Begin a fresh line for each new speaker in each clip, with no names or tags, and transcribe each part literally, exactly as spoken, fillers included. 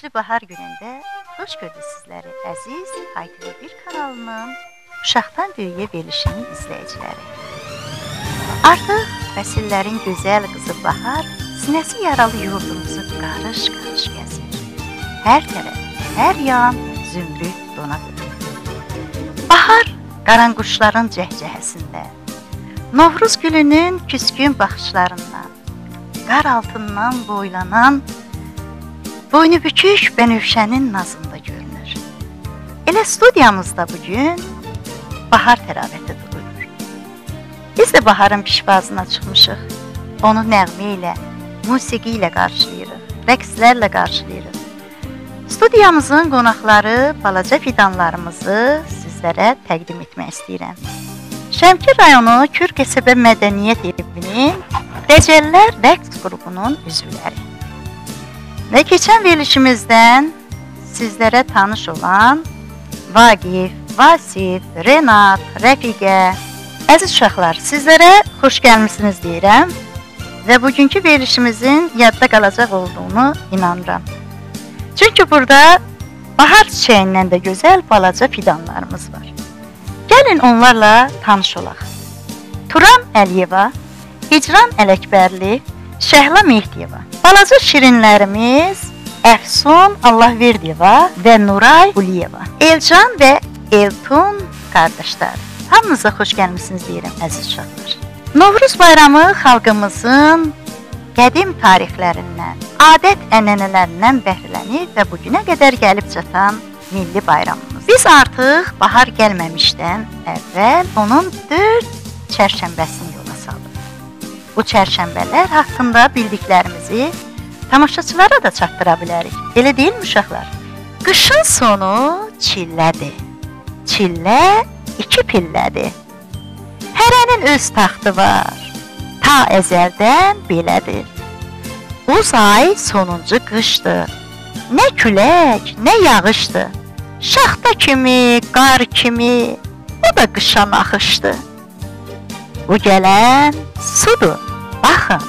bir bahar günündə xoş gördük sizləri əziz Ay T V bir kanalının Uşaqdan Böyüyə verilişinin izləyiciləri. Artıq fəsillərin gözəl qızı bahar sinəsi yaralı yurdumuzu qarış-qarış gəzir. Hər tərəf, hər yan zümrüd donadır. Bahar qaranquşların cəhcəhəsində, Novruz gülünün küskün baxışlarından, qar altından boylanan boynubükük bənövşənin nazında görünür. Elə studiyamızda bugün bahar təravəti durur. Biz də baharın pişvazına çıxmışıq. Onu nəğmə ilə, musiqi ilə qarşılayırıq, rəqslərlə qarşılayırıq. Studiyamızın qonaqları, balaca fidanlarımızı sizlərə təqdim etmək istəyirəm. Şəmkir rayonu Kür Qəsəbə Mədəniyyət Evinin Dəcəllər rəqs qrubunun üzvləri. Və keçən verilişimizdən sizlərə tanış olan Vaqif, Vasif, Renat, Rəfiqə, əziz uşaqlar, sizlərə xoş gəlmişsiniz deyirəm və bugünkü verilişimizin yadda qalacaq olduğunu inanıram. Çünki burada bahar çiçəyindən də gözəl balaca fidanlarımız var. Gəlin onlarla tanış olaq. Turan Əliyeva, Hicran Ələkbərli, Şəhla Mehdiyeva. Balaca şirinlərimiz Əfsun Allahverdiyeva və Nuray Uliyeva. Elcan və Eltun qardaşlar. Hamınıza xoş gəlmişsiniz deyirəm əziz uşaqlar. Novruz bayramı xalqımızın qədim tarixlərindən, adət-ənənələrindən bəhrələnib və bugünə qədər gəlib çatan milli bayramımız. Biz artıq bahar gəlməmişdən əvvəl onun dörd çərşənbəsini yola saldıq. Bu çərşənbələr haqqında bildiklərimizi tamaşaçılara da çatdıra bilərik. Elə deyilmi uşaqlar? Qışın sonu çillədir. Çillə iki pillədir. Hərənin öz taxtı var. Ta əzəldən belədir. Uz ay sonuncu qışdır. Nə külək, nə yağışdır. Şaxta kimi, qar kimi, bu da qışa naxışdır. Bu gələn sudur, baxın.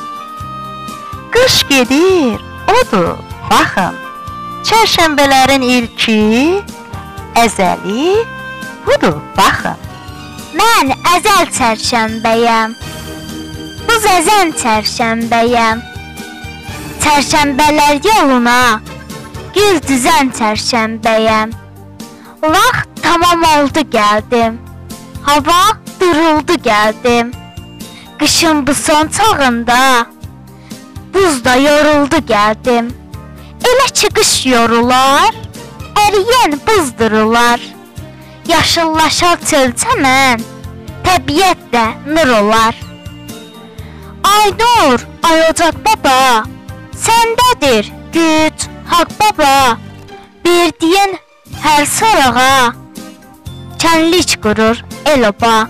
Qış gedir, odur, baxın. Çərşənbələrin ilki, əzəli, budur, baxın.
Mən əzəl çərşənbəyəm, bu zəzən çərşənbəyəm. Çərşənbələr yoluna, gül düzən çərşənbəyəm. Vaxt tamam oldu gəldim, hava duruldu gəldim. Qışın bu son çağında, buzda yoruldu gəldim. Elə ki qış yorular, əriyən buzdurular. Yaşıllaşar çöl çəmən, təbiət də nur olar. Ay nur, ay ocaq baba, səndədir güc, haqq baba. Bir deyən hər sorağa, kənlik qurur el oba.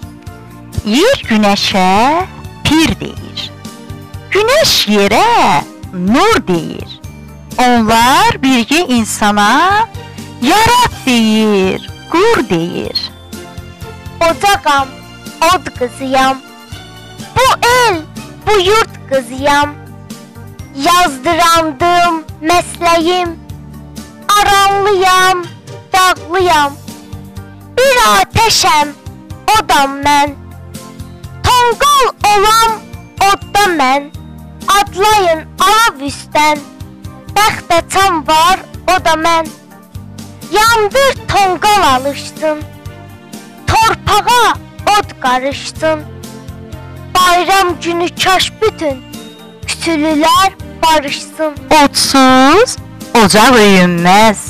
Yer günəşə pir deyir, günəş yerə nur deyir. Onlar birgə insana yarat deyir, qur deyir.
Ocağam, od qızıyam, bu el, bu yurt qızıyam. Yazdırandım məsləyim, aranlıyam, dağlıyam. Bir ateşəm, odam mən, tonqal olam, odda mən. Adlayın alav üstdən, bəxtə çam var, o da mən. Yandır tonqal alışsın, torpağa od qarışsın. Bayram günü kaş bütün kütülülər barışsın.
Odsuz ocaq öyünməz,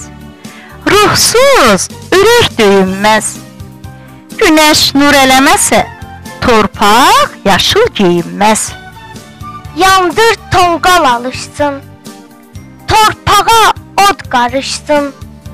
ruhsuz ürək döyünməz. Günəş nur eləməsə, torpaq yaşıl geyinməz.
Yandır tonqal alışsın, torpağa od qarışsın.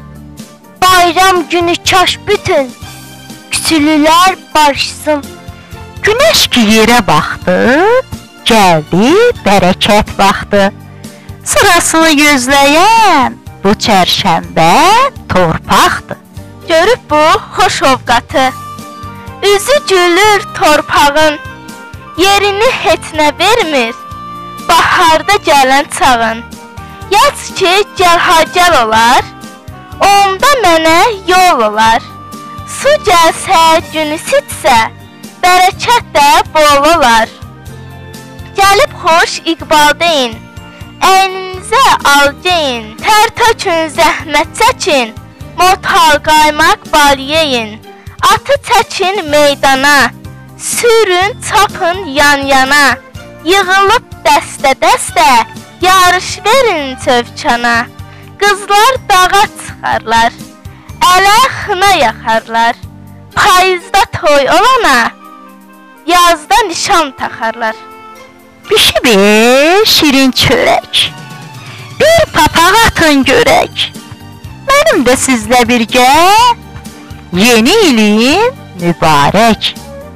Bayram günü kaş bütün kütülülər barışsın.
Günəş ki yerə baxdı, gəldi bərəkət vaxtı. Sırasını gözləyən bu çərşənbə torpaqdır.
Görüb bu xoş ovqatı, üzü gülür torpağın. Yerini heç nə vermir, baharda gələn çağın. Yaz ki, gəl hacər olar, onda mənə yol olar. Su gəlsə, gün isitsə, bərəkət də bol olar. Gəlib xoş iqbal deyin, əyninizə al geyin, tər tökün, zəhmət çəkin, motal qaymaq bal yeyin. Atı çəkin meydana, sürün çapın yan-yana, yığılıb dəstə-dəstə, yarış verin çövkana. Qızlar dağa çıxarlar, ələ xına yaxarlar, payızda toy olana, yazda nişan taxarlar.
Bişibir şirin çörək, bir papaq atın görək. Mənim də sizlə birgə yeni ilin mübarək.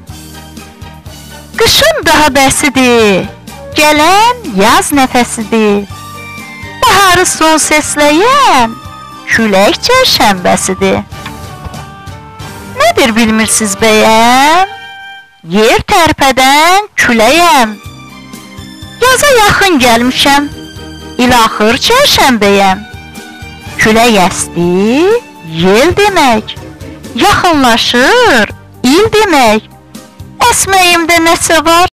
Qışın daha bəsidir, gələn yaz nəfəsidir. Baharı son səsləyən külək çərşənbəsidir. Nədir bilmirsiz bəyəm? Yer tərpədən küləyəm. Yaza yaxın gəlmişəm, ilaxır çərşənbəyəm. Külək əsdi, yel demək, yaxınlaşır il demək. Əsməyimdə nəsə var?